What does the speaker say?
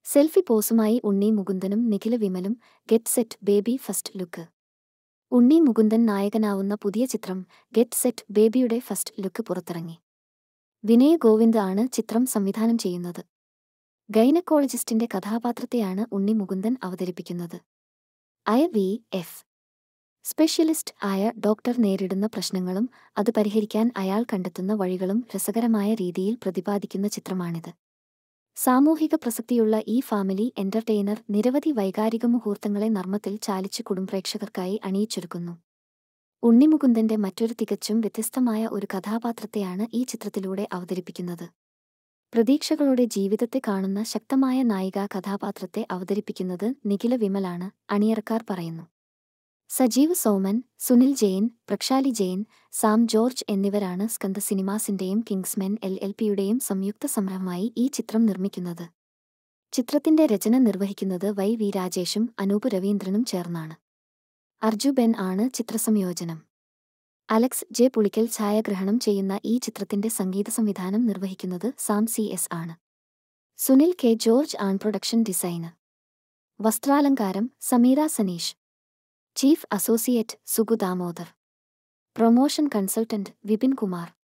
Selfie പോസുമായി ഉണ്ണി മുകുന്ദനും നിഖില വിമലും get set baby first look. Unni Mukundan നായകനാവുന്ന പുതിയ ചിത്രം ഗെറ്റ് സെറ്റ് ബേബിയുടെ ഫസ്റ്റ് ലുക്ക് പുറത്തിറങ്ങി. വിനയ് ഗോവിന്ദ് ആണ് ചിത്രം സംവിധാനം ചെയ്യുന്നത്. ഗൈനക്കോളജിസ്റ്റിന്റെ കഥാപാത്രത്തെയാണ് ഉണ്ണി മുകുന്ദൻ അവതരിപ്പിക്കുന്നത്. IVF സ്പെഷ്യലിസ്റ്റ് ആയ ഡോക്ടർ നേരിടുന്ന പ്രശ്നങ്ങളും അത് പരിഹരിക്കാൻ അയാൾ കണ്ടെത്തുന്ന വഴികളും രസകരമായ രീതിയിൽ പ്രതിപാദിക്കുന്ന ചിത്രമാണിത്. സാമൂഹിക പ്രസക്തിയുള്ള ഈ ഫാമിലി എന്റർടൈനർ നിരവധി വൈകാരിക മുഹൂർത്തങ്ങളെ നർമ്മത്തിൽ ചാലിച്ച് കുടുംബപ്രേക്ഷകർക്കായി അണിയിച്ചൊരുക്കുന്നു. ഉണ്ണിമുകുന്ദന്റെ മറ്റൊരു തികച്ചും വ്യത്യസ്തമായ ഒരു കഥാപാത്രത്തെയാണ് ഈ ചിത്രത്തിലൂടെ അവതരിപ്പിക്കുന്നത്. പ്രതീക്ഷകളുടെ ജീവിതത്തെ കാണുന്ന ശക്തമായ നായികാ കഥാപാത്രത്തെ അവതരിപ്പിക്കുന്നത് നിഖില വിമലാണ്, അണിയറക്കാർ പറയുന്നു. സജീവ് സോമൻ, സുനിൽ ജെയിൻ, പ്രക്ഷാലി ജെയിൻ, സാം ജോർജ് എന്നിവരാണ് സ്കന്ദ സിനിമാസിന്റെയും കിങ്സ്മെൻ LLPയുടെയും സംയുക്ത സംരംഭമായി ഈ ചിത്രം നിർമ്മിക്കുന്നത്. ചിത്രത്തിന്റെ രചന നിർവഹിക്കുന്നത് YV രാജേഷും അനൂപ് രവീന്ദ്രനും ചേർന്നാണ്. അർജു ബെൻ ആണ് ചിത്രസംയോജനം. അലക്സ് ജെ പുളിക്കൽ ഛായാഗ്രഹണം ചെയ്യുന്ന ഈ ചിത്രത്തിന്റെ സംഗീത സംവിധാനം നിർവഹിക്കുന്നത് സാം CS ആണ്. സുനിൽ K ജോർജ് ആണ് പ്രൊഡക്ഷൻ ഡിസൈനർ. വസ്ത്രാലങ്കാരം Sameera Saneesh. Chief associate Sugu Damodar. Promotion consultant Vipin Kumar.